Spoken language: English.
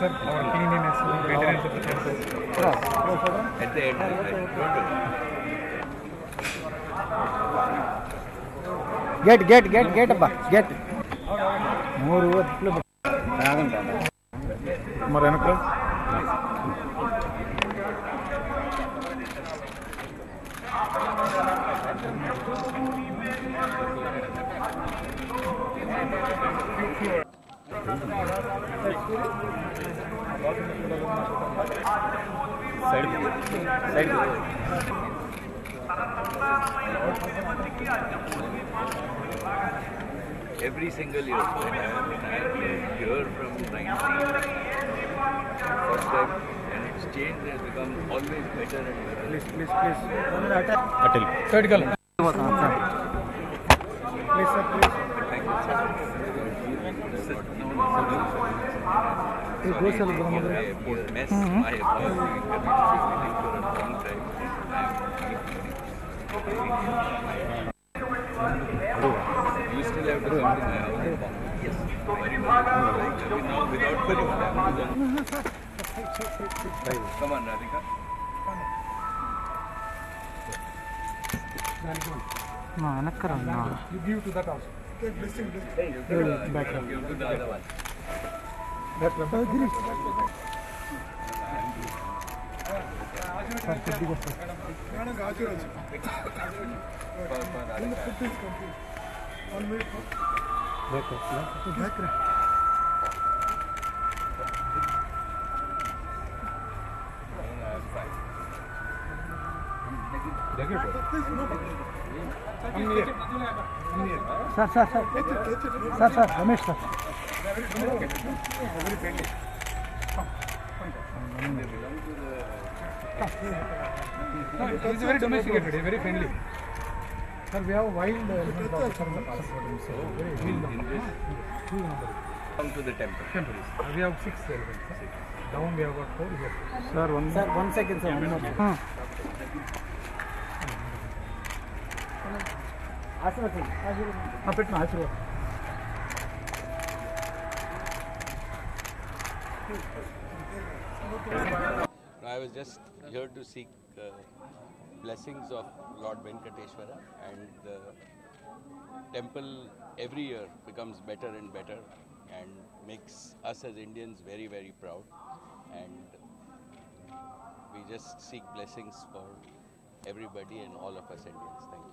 sir, our cleanliness, maintenance of the temple. At the end, don't get abba, get. More over. మరి వెనక side. Every single year, when I am here from 19, first time, and it's changed, it's become always better and better. please. Atil. Side call. Please sir, please. Thank you, sir. Go sir, I mess my apology for a long time. You still have to come to my house. Yes. Very much. Now without come on, Radhika. No, anakara. You give to that also. Back. Give to the other one. That one. Sir, Ramesh sir. He is very domesticated, very friendly. Sir, we have wild officer in the past. Come to the temple. We have 6 elephants. Down we have got 4 here. Sir, 1 second sir. I was just here to seek blessings of Lord Venkateshwara, and the temple every year becomes better and better and makes us as Indians very, very proud, and we just seek blessings for everybody and all of us Indians. Thank you.